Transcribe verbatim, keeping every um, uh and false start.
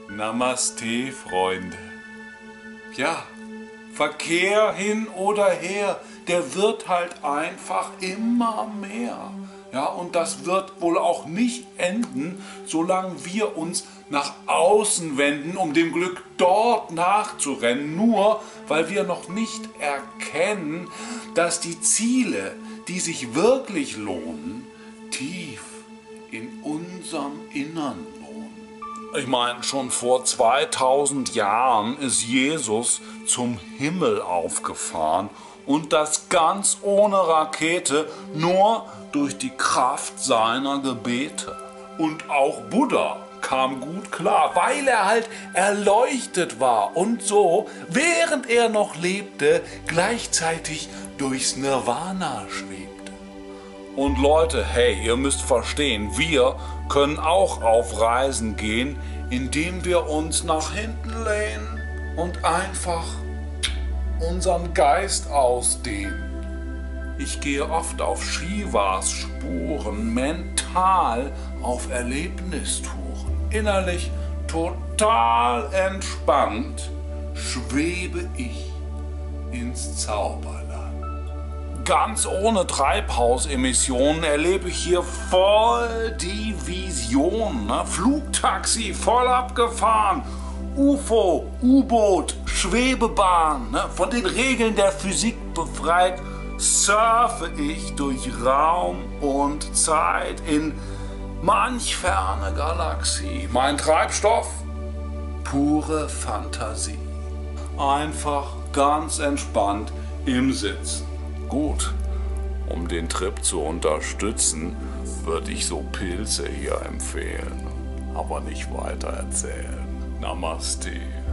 Namaste, Freunde. Ja, Verkehr hin oder her, der wird halt einfach immer mehr. Ja, und das wird wohl auch nicht enden, solange wir uns nach außen wenden, um dem Glück dort nachzurennen, nur weil wir noch nicht erkennen, dass die Ziele, die sich wirklich lohnen, tief in unserem Innern wohnen. Ich meine, schon vor zweitausend Jahren ist Jesus zum Himmel aufgefahren und das ganz ohne Rakete, nur durch die Kraft seiner Gebete. Und auch Buddha kam gut klar, weil er halt erleuchtet war und so, während er noch lebte, gleichzeitig durchs Nirvana schwebte. Und Leute, hey, ihr müsst verstehen, wir können auch auf Reisen gehen, indem wir uns nach hinten lehnen und einfach unseren Geist ausdehnen. Ich gehe oft auf Shivas Spuren, mental auf Erlebnistouren. Innerlich total entspannt schwebe ich ins Zauberland. Ganz ohne Treibhausemissionen erlebe ich hier voll die Vision. Ne? Flugtaxi voll abgefahren, U F O, U-Boot, Schwebebahn, ne? Von den Regeln der Physik befreit, surfe ich durch Raum und Zeit in manch ferne Galaxie. Mein Treibstoff? Pure Fantasie. Einfach ganz entspannt im Sitzen. Gut, um den Trip zu unterstützen, würde ich so Pilze hier empfehlen, aber nicht weiter erzählen. Namaste.